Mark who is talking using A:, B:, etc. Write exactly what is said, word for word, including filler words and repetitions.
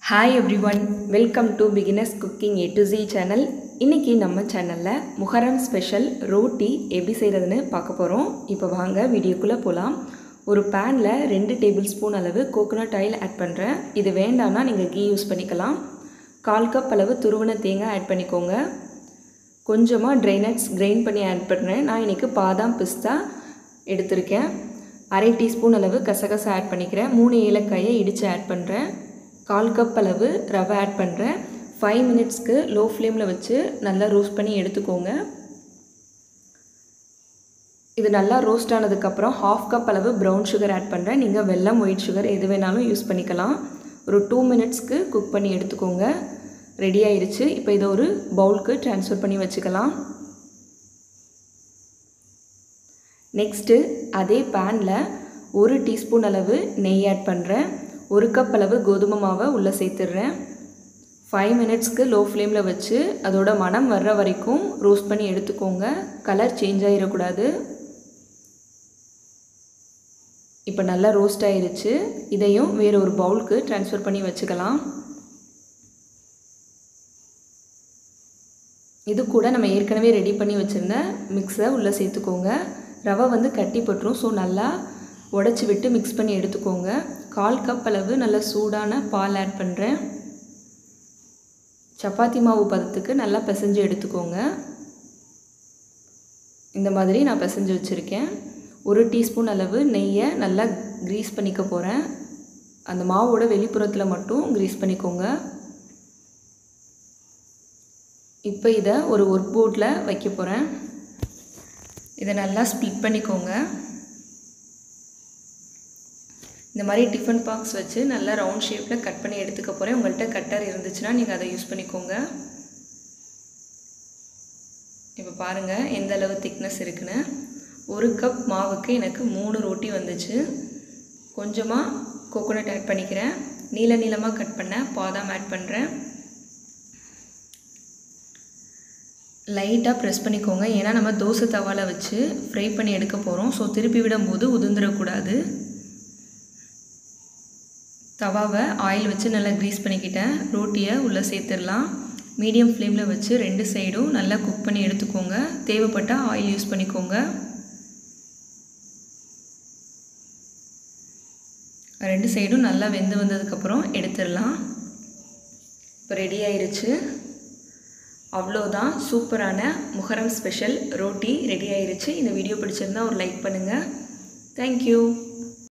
A: Hi everyone, welcome to Beginners Cooking A to Z channel. இன்னைக்கு நம்ம சேனல்ல Muharram Special Roti எப்படி செய்யறதுன்னு பார்க்க போறோம். இப்போ வாங்க வீடியோக்குள்ள போலாம். ஒரு panல two tablespoon அளவு coconut oil ஆட் பண்றேன். இது வேண்டாம்னா நீங்க கீ யூஸ் பண்ணிக்கலாம். one கப் அளவு துருவன தேங்காய் ஆட் பண்ணிக்கோங்க. கொஞ்சமா dry nuts grind பண்ணி ஆட் பண்றேன். நான் இன்னைக்கு பாதாம் பிஸ்தா எடுத்துர்க்கேன். one டீஸ்பூன் அளவு கசகசா ஆட் பண்ணிக்கிறேன். three ஏலக்காயை இடிச்சு ஆட் பண்றேன். one கப் அளவு ரவை ஆட் பண்றேன். five மினிட்ஸ்க்கு லோ ஃப்ளேம்ல வச்சு நல்லா ரோஸ்ட் பண்ணி எடுத்துக்கோங்க. இது நல்லா ரோஸ்ட் ஆனதுக்கு அப்புறம் half கப் அளவு brown sugar ஆட் பண்றேன். நீங்க வெல்லம் white sugar எது வேணாலும் யூஸ் பண்ணிக்கலாம். ஒரு two மினிட்ஸ்க்கு குக் பண்ணி எடுத்துக்கோங்க. ரெடி ஆயிருச்சு. இப்போ இத ஒரு பவுலுக்கு ட்ரான்ஸ்ஃபர் பண்ணி வச்சுக்கலாம். நெக்ஸ்ட் அதே panல one டீஸ்பூன் அளவு நெய் ஆட் பண்றேன். one கப் அளவு கோதுமை மாவை உள்ள சேர்த்துறேன். five மினிட்ஸ்க்கு லோ ஃப்ளேம்ல வச்சு அதோட மணம் வர்ற வரைக்கும் ரோஸ்ட் பண்ணி எடுத்துக்கோங்க. கலர் சேஞ்ச் ஆயிர கூடாது. இப்போ நல்லா ரோஸ்ட் ஆயிருச்சு. இதையும் வேற ஒரு பவுலுக்கு ட்ரான்ஸ்ஃபர் பண்ணி வச்சுக்கலாம். இது கூட நம்ம ஏற்கனவே ரெடி பண்ணி வச்சிருந்த மிக்ஸை உள்ள சேர்த்துக்கோங்க. ரவை வந்து கட்டி பட்டுரும். சோ நல்லா உடைச்சு விட்டு mix பண்ணி எடுத்துக்கோங்க. one கப் அளவு நல்ல சூடான பால் ஆட் பண்றேன். சப்பாத்தி மாவு பதத்துக்கு நல்லா பிசைஞ்சு எடுத்துக்கோங்க. இந்த மாதிரி நான் பிசைஞ்சு வச்சிருக்கேன். one டீஸ்பூன் அளவு நெய்யை நல்லா கிரீஸ் பண்ணிக்க போறேன். அந்த மாவோட வெளிப்புறத்துல மட்டும் கிரீஸ் பண்ணிக்கோங்க. இப்போ இத ஒரு ஒர்க் போர்ட்ல வைக்க போறேன். இத நல்லா ஸ்ப்ளிட் பண்ணிக்கோங்க. இந்த மாதிரி டிஃபன் பாக்ஸ் வச்சு நல்லா ரவுண்ட் ஷேப்ல கட் பண்ணி எடுத்துக்க போறேன். உங்கள்ட்ட கட்டர் இருந்துச்சுனா நீங்க அதை யூஸ் பண்ணிக்கோங்க. இப்போ பாருங்க எந்த அளவு thickness இருக்குன்னு. one கப் மாவுக்கு எனக்கு three ரோட்டி வந்துச்சு. கொஞ்சமா கோகோனட் ஆட் பண்ணிக்கிறேன். நீல நீளமா கட் பண்ண பாதாம் ஆட் பண்றேன். லைட்டா பிரஸ் பண்ணிக்கோங்க. ஏனா நம்ம தோசை தவால வச்சு ஃப்ரை பண்ணி எடுக்க போறோம். சோ திருப்பி விடும்போது உதிர்ந்திர கூடாது. தவாவை ஆயில் வச்சு நல்லா கிரீஸ் பண்ணிக்கிட்டேன். ரோட்டியை உள்ள சேர்த்துடலாம். மீடியம் ஃப்ளேம்ல வச்சு ரெண்டு சைடும் நல்லா குக் பண்ணி எடுத்துக்கோங்க. தேவைப்பட்டா ஆயில் யூஸ் பண்ணிக்கோங்க. ரெண்டு சைடும் நல்லா வெந்து வந்ததுக்கு அப்புறம் எடுத்துடலாம். இப்போ ரெடி ஆயிருச்சு. அவ்வளோதான், சூப்பரான முஹர்ரம் ஸ்பெஷல் ரோட்டி ரெடி ஆயிருச்சு. இந்த வீடியோ பிடிச்சிருந்தா ஒரு லைக் பண்ணுங்க. Thank you.